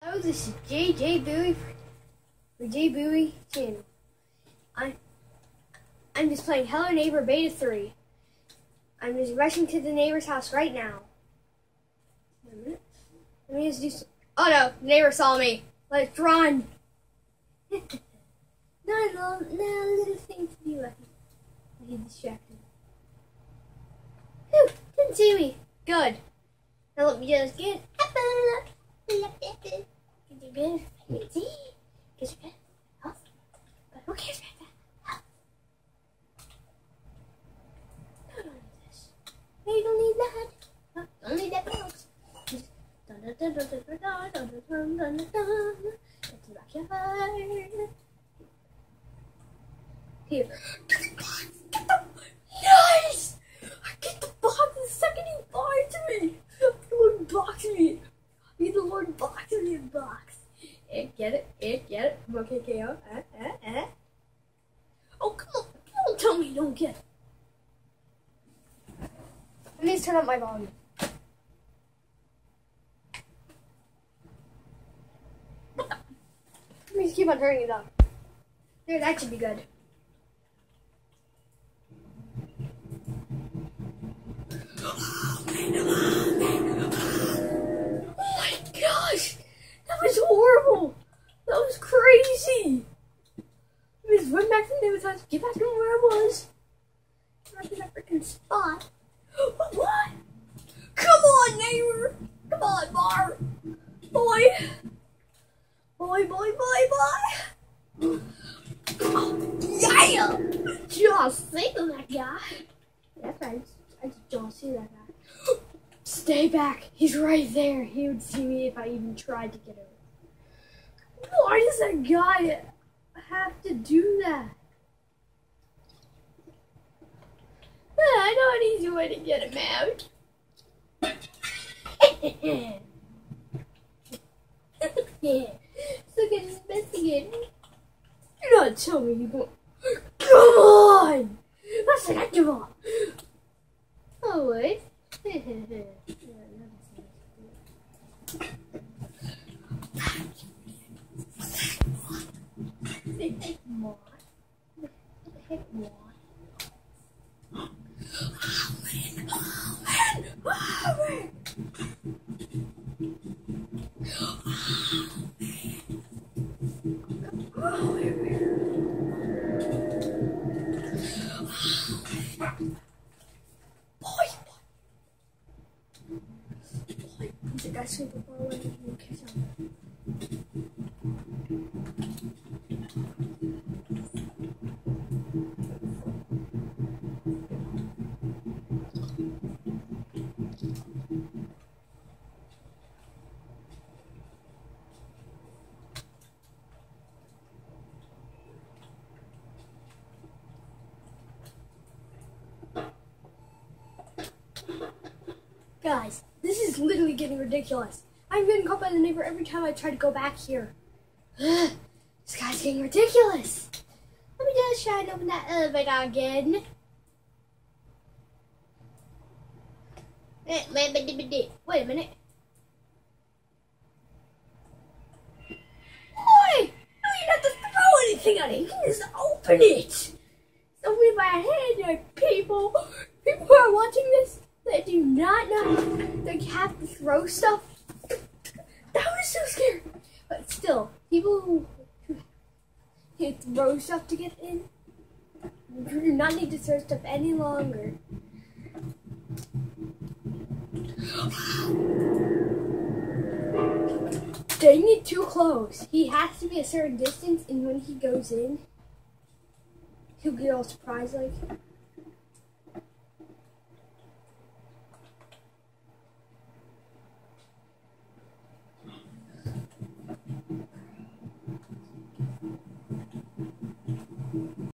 Hello, this is JJ Bowie for J Bowie channel. I'm just playing Hello Neighbor Beta 3. I'm just rushing to the neighbor's house right now. Let me just do some. Oh no, the neighbor saw me. Let's run. No little thing to do. I get distracted. Whew, didn't see me. Good. Now let me just get up. Good. See? Because you're good. Health. But who cares about that? Health. No, don't need this. No, you don't need that. No, don't need that, folks. Just dun dun dun dun dun dun dun dun dun dun dun. It's the backyard. Here. Nice! I get the box the second he finds me. The Lord boxed me. The Lord boxed me in the box. Get it. Okay, KO. Oh, come on. Don't tell me you don't get it. I need to turn up my volume. Let me just keep on turning it up. There, that should be good. Oh my gosh! That was horrible! That was crazy! Let me just run back to the neighbor's house, get back to where I was. Get back to that freaking spot. What? Come on, neighbor! Come on, Bar! Boy! Oh, yeah! Just think of that guy. That's right. I just don't see that guy. Stay back. He's right there. He would see me if I even tried to get over. Why does that guy have to do that? I know an easy way to get him out. Yeah. So get investigating. You're not telling me you won't. Come on! That's an active one. Oh, wait. More. I should have fallen into the kitchen. Guys, this is literally getting ridiculous. I'm getting caught by the neighbor every time I try to go back here. This guy's getting ridiculous. Let me just try and open that elevator again. Wait a minute. Boy! No, you don't have to throw anything at it. You can just open it. Open it by hand, like people. People who are watching this, they do not know they have to throw stuff. That was so scary. But still, people who throw stuff to get in do not need to throw stuff any longer. Dang it, too close. He has to be a certain distance, and when he goes in, he'll get all surprised like.